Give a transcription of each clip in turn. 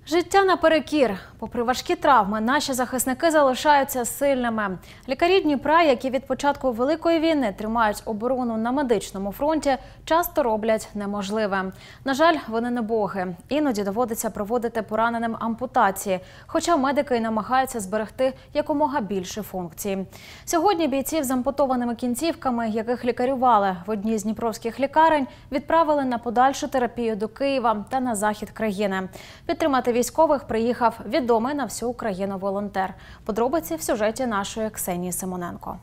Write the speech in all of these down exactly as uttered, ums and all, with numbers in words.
Життя наперекір. Попри важкі травми, наші захисники залишаються сильними. Лікарі Дніпра, які від початку Великої війни тримають оборону на медичному фронті, часто роблять неможливе. На жаль, вони не боги. Іноді доводиться проводити пораненим ампутації, хоча медики й намагаються зберегти якомога більше функцій. Сьогодні бійців з ампутованими кінцівками, яких лікарювали в одній з дніпровських лікарень, відправили на подальшу терапію до Києва та на захід країни. Підтримати військових приїхав відомий на всю Україну волонтер. Подробиці в сюжеті нашої Ксенії Симоненко.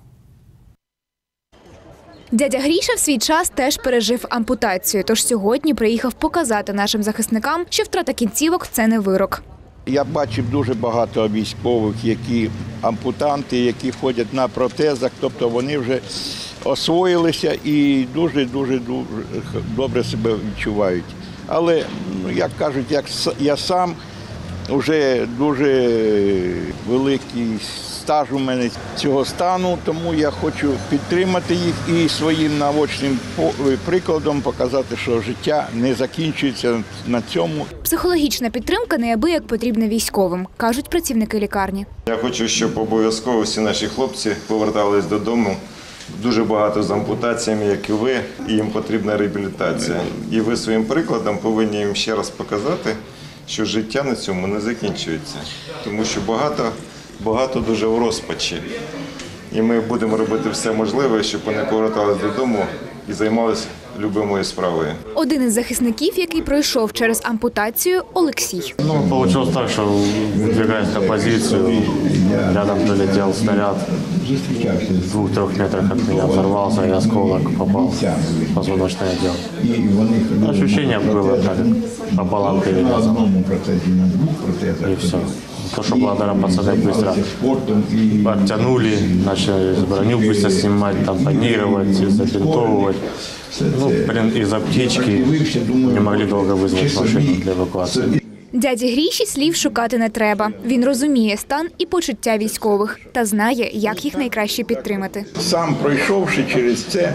Дядя Гріша в свій час теж пережив ампутацію, тож сьогодні приїхав показати нашим захисникам, що втрата кінцівок – це не вирок. Я бачив дуже багато військових, які ампутанти, які ходять на протезах, тобто вони вже освоїлися і дуже-дуже добре себе відчувають. Але, як кажуть, як я сам, вже дуже великий стаж у мене цього стану, тому я хочу підтримати їх і своїм наочним прикладом показати, що життя не закінчується на цьому. Психологічна підтримка неабияк потрібна військовим, кажуть працівники лікарні. Я хочу, щоб обов'язково всі наші хлопці повертались додому. Дуже багато з ампутаціями, як і ви, і їм потрібна реабілітація. І ви своїм прикладом повинні їм ще раз показати, що життя на цьому не закінчується. Тому що багато, багато дуже в розпачі. І ми будемо робити все можливе, щоб вони повертались додому і займалися любимою справою. Один із захисників, який пройшов через ампутацію – Олексій. Ну, вийшло так, що вибігаюсь на позицію, рядом прилетів снаряд, в двух-трех метрах від мене взорвався, і осколок попав в позвоночний відділ. Ощущение було так, як пополам перерезал. І все. То, что благодаря пацаны быстро оттянули, начали броню быстро снимать, тампонировать, забинтовывать. Ну, блин, из аптечки не могли долго вызвать машину для эвакуации. Дяді Гріші слів шукати не треба. Він розуміє стан і почуття військових та знає, як їх найкраще підтримати. Сам пройшовши через це,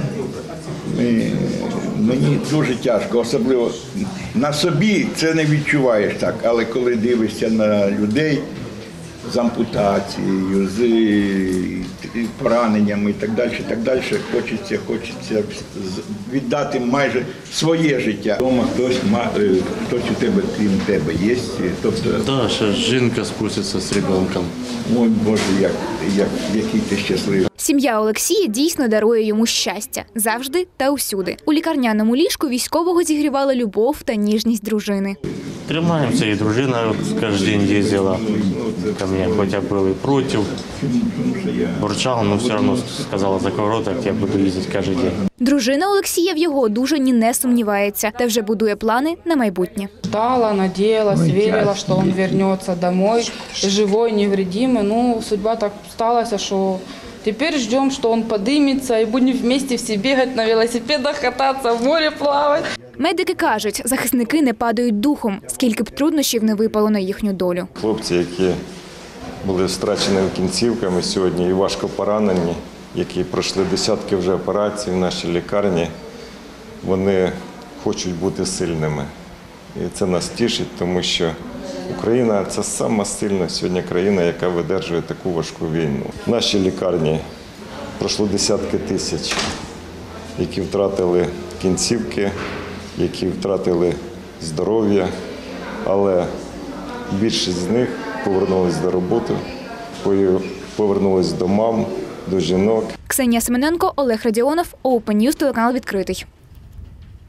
мені дуже тяжко, особливо на собі це не відчуваєш так, але коли дивишся на людей з ампутацією, з пораненнями і так далі, так далі, хочеться, хочеться віддати майже своє життя. Дома хтось, хтось у тебе, крім тебе, є? Тобто... Так, ще жінка спуститься з ребенком. Ой, Боже, як, як, який ти щасливий. Сім'я Олексія дійсно дарує йому щастя. Завжди та усюди. У лікарняному ліжку військового зігрівала любов та ніжність дружини. Тримаємося, і дружина кожен день їздила ко мені, хоч я був і проти, бурчала, але все одно сказала за короток, я буду їздити кожен день. Дружина Олексія в його одужанні не сумнівається та вже будує плани на майбутнє. Ждала, надеялась, верила, что он вернется домой, живой, невредимый. Ну, судьба так сталася, что теперь ждем, что он подымется и будем вместе все бегать на велосипедах, кататься, в море плавать. Медики кажуть, захисники не падають духом, скільки б труднощів не випало на їхню долю. Хлопці, які були втрачені кінцівками сьогодні і важко поранені, які пройшли десятки вже операцій в нашій лікарні, вони хочуть бути сильними. І це нас тішить, тому що Україна – це сама сильна сьогодні країна, яка видержує таку важку війну. В нашій лікарні пройшло десятки тисяч, які втратили кінцівки, які втратили здоров'я, але більшість з них повернулися до роботи, повернулися до мам, до жінок. Ксенія Симоненко, Олег Радіонов, Open News, телеканал «Відкритий».